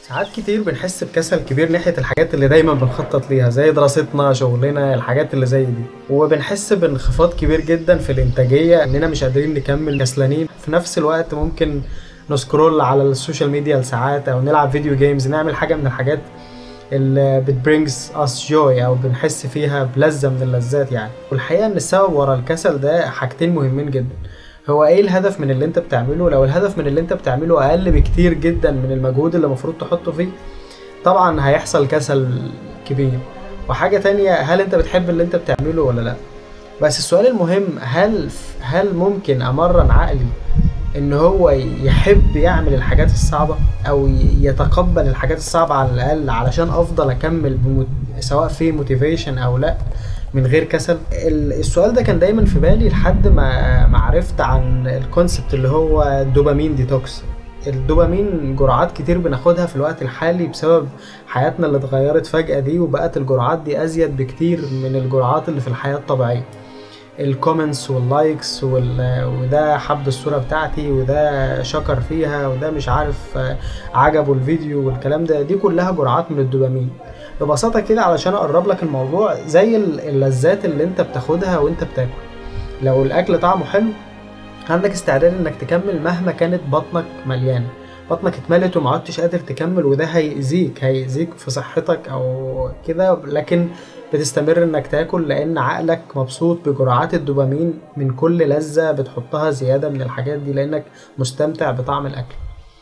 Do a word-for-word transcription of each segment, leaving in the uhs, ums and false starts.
ساعات كتير بنحس بكسل كبير ناحية الحاجات اللي دايما بنخطط ليها زي دراستنا شغلنا الحاجات اللي زي دي، وبنحس بانخفاض كبير جدا في الانتاجية اننا مش قادرين نكمل كسلانين. في نفس الوقت ممكن نسكرول على السوشيال ميديا لساعات او نلعب فيديو جيمز، نعمل حاجة من الحاجات اللي بتبرينجز اس جوي او بنحس فيها بلذة من اللذات يعني. والحقيقة ان السبب ورا الكسل ده حاجتين مهمين جدا. هو ايه الهدف من اللي انت بتعمله؟ لو الهدف من اللي انت بتعمله اقل بكتير جدا من المجهود اللي المفروض تحطه فيه، طبعا هيحصل كسل كبير. وحاجة تانية، هل انت بتحب اللي انت بتعمله ولا لا؟ بس السؤال المهم، هل هل ممكن امرن عقلي ان هو يحب يعمل الحاجات الصعبة او يتقبل الحاجات الصعبة على الاقل علشان افضل اكمل بمت... سواء في موتيفيشن او لا من غير كسل؟ السؤال ده كان دايما في بالي لحد ما ما عرفت عن الكونسبت اللي هو الدوبامين ديتوكس. الدوبامين جرعات كتير بناخدها في الوقت الحالي بسبب حياتنا اللي اتغيرت فجأة دي، وبقت الجرعات دي ازيد بكتير من الجرعات اللي في الحياة الطبيعية. الكومنتس واللايكس وال... وده حب الصورة بتاعتي وده شكر فيها وده مش عارف عجبه الفيديو والكلام ده، دي كلها جرعات من الدوبامين. ببساطة كده علشان اقرب لك الموضوع، زي اللذات اللي انت بتاخدها وانت بتاكل. لو الاكل طعمه حلو عندك استعداد انك تكمل مهما كانت بطنك مليانة. بطنك اتملت وما عدتش قادر تكمل وده هيأذيك هيأذيك في صحتك او كده، لكن بتستمر انك تاكل لان عقلك مبسوط بجرعات الدوبامين من كل لذة بتحطها زيادة من الحاجات دي، لانك مستمتع بطعم الاكل.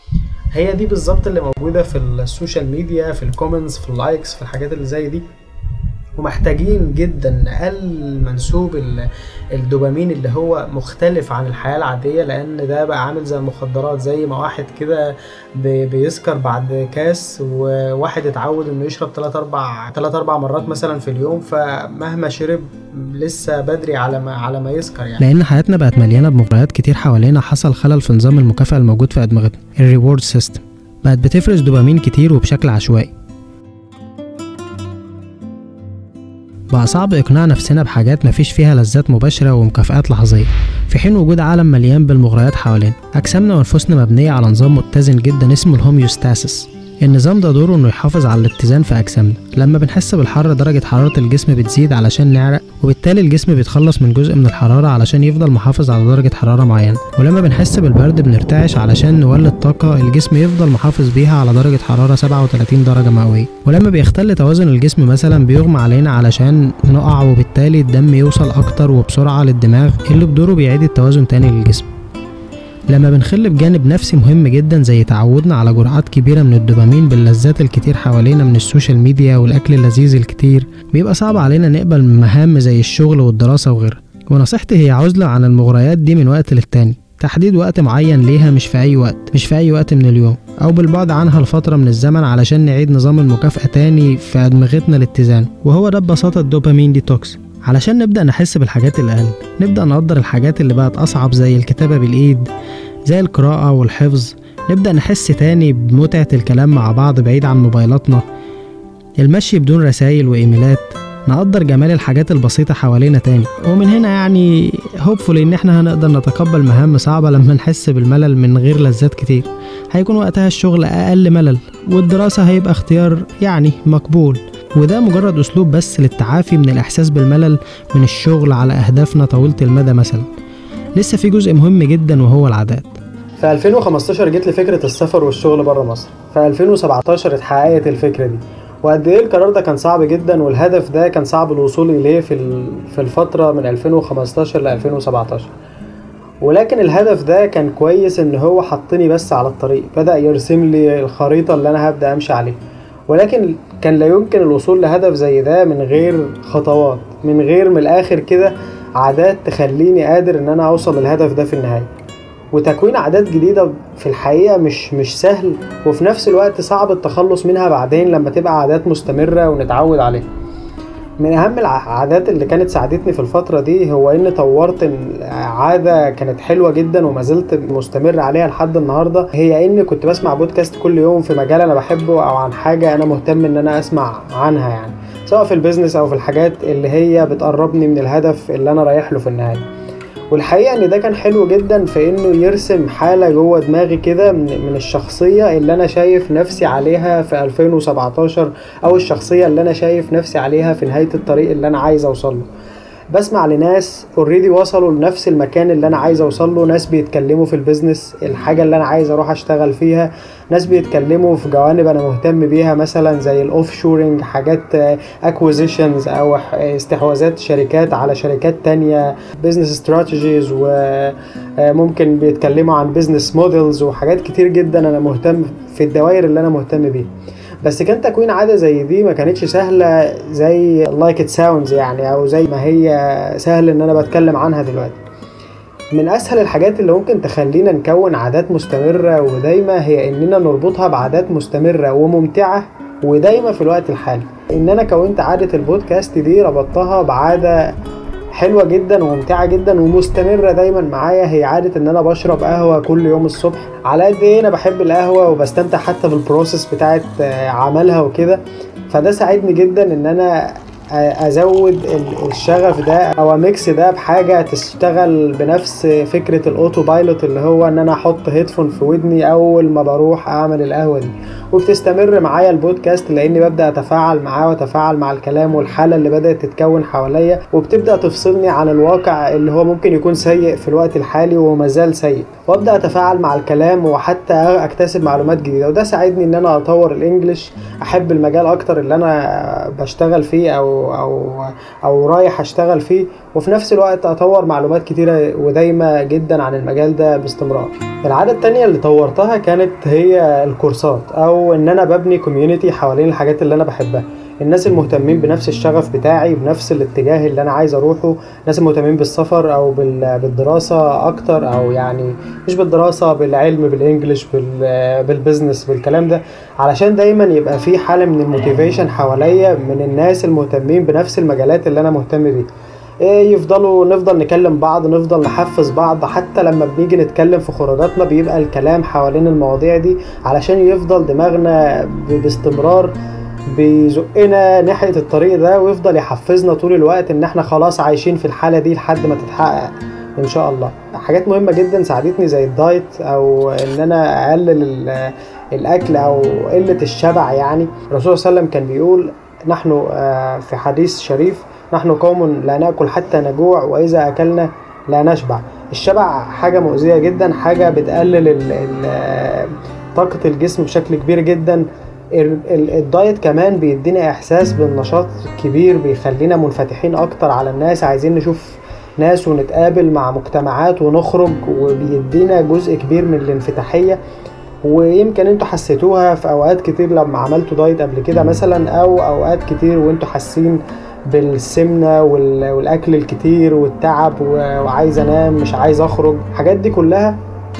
هي دي بالظبط اللي موجودة في السوشيال ميديا، في الكومنتس، في اللايكس، في الحاجات اللي زي دي. ومحتاجين جدا نقلل منسوب الدوبامين اللي هو مختلف عن الحياة العادية، لان ده بقى عامل زي المخدرات. زي ما واحد كده بيسكر بعد كاس، وواحد اتعود انه يشرب تلات اربع تلات اربع مرات مثلا في اليوم، فمهما شرب لسه بدري على ما على ما يسكر يعني. لان حياتنا بقت مليانة بمغريات كتير حوالينا، حصل خلل في نظام المكافأة الموجود في ادمغتنا. الريورد سيستم بقت بتفرز دوبامين كتير وبشكل عشوائي. بقى صعب اقناع نفسنا بحاجات مفيش فيها لذات مباشرة ومكافآت لحظية، في حين وجود عالم مليان بالمغريات حوالينا. اجسامنا وانفسنا مبنية على نظام متزن جدا اسمه الهوميوستاسيس. النظام ده دوره انه يحافظ على الاتزان في اجسامنا. لما بنحس بالحر درجة حرارة الجسم بتزيد علشان نعرق، وبالتالي الجسم بيتخلص من جزء من الحرارة علشان يفضل محافظ على درجة حرارة معينة. ولما بنحس بالبرد بنرتعش علشان نولد طاقة الجسم يفضل محافظ بيها على درجة حرارة سبعة وتلاتين درجة مئوية. ولما بيختل توازن الجسم مثلا بيغمى علينا علشان نقع، وبالتالي الدم يوصل اكتر وبسرعة للدماغ اللي بدوره بيعيد التوازن تاني للجسم. لما بنخل بجانب نفسي مهم جدا زي تعودنا على جرعات كبيرة من الدوبامين باللذات الكتير حوالينا من السوشيال ميديا والأكل اللذيذ الكتير، بيبقى صعب علينا نقبل مهام زي الشغل والدراسة وغيرها. ونصيحتي هي عزلة عن المغريات دي من وقت للتاني، تحديد وقت معين ليها، مش في أي وقت مش في أي وقت من اليوم، أو بالبعد عنها لفترة من الزمن علشان نعيد نظام المكافأة تاني في أدمغتنا الاتزان. وهو ده ببساطة الدوبامين ديتوكس. علشان نبدأ نحس بالحاجات الأقل، نبدأ نقدر الحاجات اللي بقت أصعب زي الكتابة بالإيد، زي القراءة والحفظ. نبدأ نحس تاني بمتعة الكلام مع بعض بعيد عن موبايلاتنا، المشي بدون رسائل وإيميلات. نقدر جمال الحاجات البسيطة حوالينا تاني. ومن هنا يعني هوبفولي إن احنا هنقدر نتقبل مهام صعبة لما نحس بالملل من غير لذات كتير. هيكون وقتها الشغل أقل ملل، والدراسة هيبقى اختيار يعني مقبول. وده مجرد أسلوب بس للتعافي من الإحساس بالملل من الشغل على أهدافنا طويلة المدى مثلا. لسه في جزء مهم جدا وهو العادات. في ألفين وخمستاشر جت لي فكرة السفر والشغل بره مصر. في ألفين وسبعتاشر اتحققت الفكرة دي. وقد ايه القرار ده كان صعب جدا، والهدف ده كان صعب الوصول اليه في في الفترة من ألفين وخمستاشر ل ألفين وسبعتاشر. ولكن الهدف ده كان كويس ان هو حطني بس على الطريق، بدأ يرسم لي الخريطة اللي انا هبدأ امشي عليها. ولكن كان لا يمكن الوصول لهدف زي ده من غير خطوات، من غير من الاخر كده عادات تخليني قادر ان انا اوصل للهدف ده في النهاية. وتكوين عادات جديدة في الحقيقة مش مش سهل، وفي نفس الوقت صعب التخلص منها بعدين لما تبقى عادات مستمرة ونتعود عليها. من اهم العادات اللي كانت ساعدتني في الفترة دي هو ان طورت عادة كانت حلوة جدا وما زلت مستمر عليها لحد النهاردة، هي ان كنت بسمع بودكاست كل يوم في مجال انا بحبه او عن حاجة انا مهتم ان انا اسمع عنها، يعني سواء في البيزنس او في الحاجات اللي هي بتقربني من الهدف اللي انا رايح له في النهاية. والحقيقة ان ده كان حلو جدا في انه يرسم حالة جوه دماغي كده من, من الشخصية اللي انا شايف نفسي عليها في ألفين وسبعتاشر، او الشخصية اللي انا شايف نفسي عليها في نهاية الطريق اللي انا عايز اوصله. بسمع لناس اوريدي وصلوا لنفس المكان اللي انا عايز اوصله، ناس بيتكلموا في البيزنس، الحاجة اللي انا عايز اروح اشتغل فيها، ناس بيتكلموا في جوانب انا مهتم بيها مثلا زي الاوف شورينج، حاجات اكوزيشنز او استحواذات شركات على شركات تانية، بيزنس استراتيجيز، وممكن بيتكلموا عن بيزنس موديلز وحاجات كتير جدا انا مهتم في الدوائر اللي انا مهتم بيها. بس كان تكوين عادة زي دي ما كانتش سهلة زي like it sounds يعني، او زي ما هي سهل ان انا بتكلم عنها دلوقتي. من اسهل الحاجات اللي ممكن تخلينا نكون عادات مستمرة ودايما هي اننا نربطها بعادات مستمرة وممتعة ودايما في الوقت الحالي. ان انا كونت عادة البودكاست دي ربطتها بعادة حلوة جدا وممتعة جدا ومستمرة دايما معايا، هي عادة ان انا بشرب قهوة كل يوم الصبح. على قد ايه انا بحب القهوة وبستمتع حتى بالبروسس بتاعت عملها وكده، فده ساعدني جدا ان انا ازود الشغف ده او ميكس ده بحاجة تشتغل بنفس فكرة الاوتو بايلوت، اللي هو ان انا احط هيدفون في ودني اول ما بروح اعمل القهوة دي. وبتستمر معايا البودكاست لاني ببدأ اتفاعل معاه واتفاعل مع الكلام والحالة اللي بدأت تتكون حواليا، وبتبدأ تفصلني عن الواقع اللي هو ممكن يكون سيء في الوقت الحالي ومازال سيء، وابدأ اتفاعل مع الكلام وحتى اكتسب معلومات جديدة. وده ساعدني ان انا اطور الانجليش، احب المجال اكتر اللي انا بشتغل فيه او او او رايح اشتغل فيه، وفي نفس الوقت اطور معلومات كتيرة ودايمة جدا عن المجال ده باستمرار. العادة التانية اللي طورتها كانت هي الكورسات، او ان انا ببني كوميونيتي حوالين الحاجات اللي انا بحبها، الناس المهتمين بنفس الشغف بتاعي بنفس الاتجاه اللي انا عايز اروحه، ناس المهتمين بالسفر او بالدراسة اكتر، او يعني مش بالدراسة، بالعلم، بالانجليش، بالبزنس، بالكلام ده، علشان دايما يبقى في حالة من الموتيفيشن حواليا من الناس المهتمين بنفس المجالات اللي انا مهتم بيها. يفضلوا نفضل نكلم بعض، نفضل نحفز بعض، حتى لما بنيجي نتكلم في خروجاتنا بيبقى الكلام حوالين المواضيع دي علشان يفضل دماغنا باستمرار بيزقنا ناحية الطريق ده، ويفضل يحفزنا طول الوقت ان احنا خلاص عايشين في الحالة دي لحد ما تتحقق ان شاء الله. حاجات مهمة جدا ساعدتني زي الدايت، او ان انا اقلل الاكل او قلة الشبع. يعني الرسول صلى الله عليه وسلم كان بيقول نحن في حديث شريف نحن قوم لا نأكل حتى نجوع وإذا أكلنا لا نشبع. الشبع حاجة مؤذية جدا، حاجة بتقلل ال ال طاقة الجسم بشكل كبير جدا. الدايت كمان بيدينا إحساس بالنشاط كبير، بيخلينا منفتحين أكتر على الناس، عايزين نشوف ناس ونتقابل مع مجتمعات ونخرج، وبيدينا جزء كبير من الانفتاحية. ويمكن انتوا حسيتوها في اوقات كتير لما عملتوا دايت قبل كده مثلا، او اوقات كتير وانتوا حاسين بالسمنة والاكل الكتير والتعب وعايز انام مش عايز اخرج. الحاجات دي كلها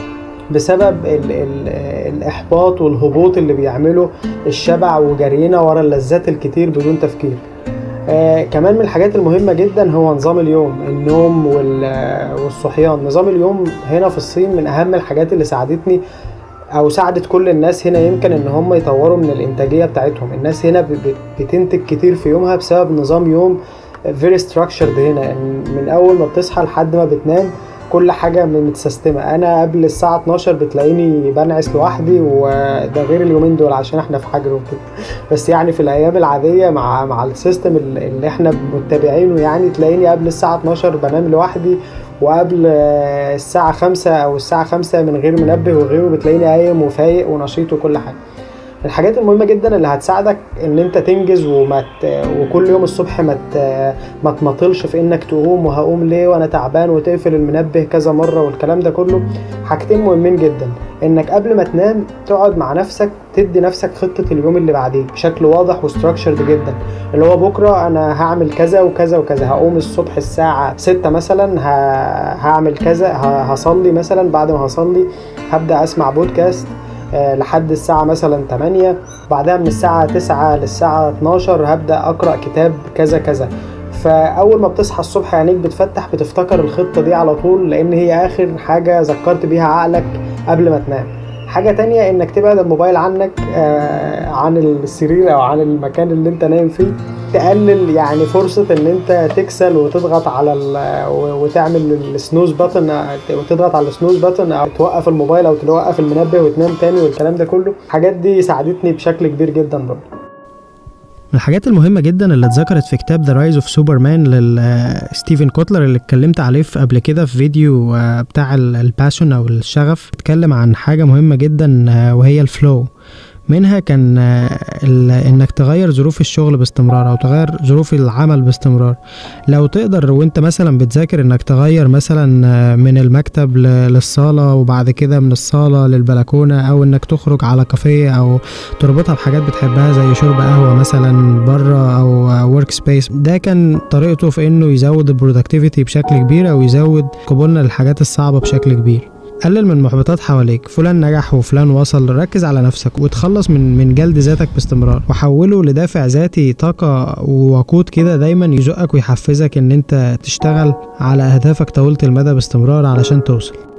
بسبب ال ال الاحباط والهبوط اللي بيعمله الشبع وجرينا ورا اللذات الكتير بدون تفكير. آه كمان من الحاجات المهمة جدا هو نظام اليوم، النوم والصحيان. نظام اليوم هنا في الصين من اهم الحاجات اللي ساعدتني او ساعدت كل الناس هنا يمكن ان هم يطوروا من الانتاجية بتاعتهم. الناس هنا بتنتج كتير في يومها بسبب نظام يوم very structured هنا، من اول ما بتصحى لحد ما بتنام كل حاجة متسيستمة. انا قبل الساعة اتناشر بتلاقيني بنعس لوحدي، وده غير اليومين دول عشان احنا في حجر وكده، بس يعني في الايام العادية مع مع السيستم اللي احنا متابعينه يعني تلاقيني قبل الساعة اتناشر بنام لوحدي، وقبل الساعة خمسة او الساعة خمسة من غير منبه وغيره بتلاقيني قايم وفايق ونشيط وكل حاجة. الحاجات المهمة جدا اللي هتساعدك ان انت تنجز وما وكل يوم الصبح ما ما تمطلش في انك تقوم وهقوم ليه وانا تعبان وتقفل المنبه كذا مرة والكلام ده كله. حاجتين مهمين جدا، انك قبل ما تنام تقعد مع نفسك تدي نفسك خطة اليوم اللي بعديه بشكل واضح وستراكشرد جدا، اللي هو بكرة انا هعمل كذا وكذا وكذا، هقوم الصبح الساعة ستة مثلا هعمل كذا، هصلي مثلا، بعد ما هصلي هبدأ اسمع بودكاست لحد الساعة مثلا تمانية، بعدها من الساعة تسعة للساعة اتناشر هبدأ أقرأ كتاب كذا كذا. فأول ما بتصحى الصبح عينيك بتفتح بتفتكر الخطة دي على طول، لأن هي آخر حاجة ذكرت بيها عقلك قبل ما تنام. حاجة تانية انك تبعد الموبايل عنك آه عن السرير او عن المكان اللي انت نايم فيه، تقلل يعني فرصة ان انت تكسل وتضغط على وتعمل السنوز باتن وتضغط على السنوز باتن او توقف الموبايل او توقف المنبه وتنام تاني والكلام ده كله. الحاجات دي ساعدتني بشكل كبير جدا برضه. من الحاجات المهمة جدا اللي اتذكرت في كتاب ذا رايز اوف سوبرمان لستيفن كوتلر اللي اتكلمت عليه في قبل كده في فيديو بتاع الباشون او الشغف، اتكلم عن حاجة مهمة جدا وهي الفلو. منها كان انك تغير ظروف الشغل باستمرار او تغير ظروف العمل باستمرار. لو تقدر وانت مثلا بتذاكر انك تغير مثلا من المكتب للصالة وبعد كده من الصالة للبلكونة، او انك تخرج على كافيه او تربطها بحاجات بتحبها زي شرب قهوة مثلا بره او ورك سبيس، ده كان طريقته في انه يزود البرودكتيفيتي بشكل كبير او يزود قبولنا للحاجات الصعبة بشكل كبير. قلل من محبطات حواليك، فلان نجح وفلان وصل، ركز على نفسك وتخلص من من جلد ذاتك باستمرار، وحوله لدافع ذاتي، طاقة ووقود كده دايما يزقك ويحفزك ان انت تشتغل على اهدافك طويلة المدى باستمرار علشان توصل.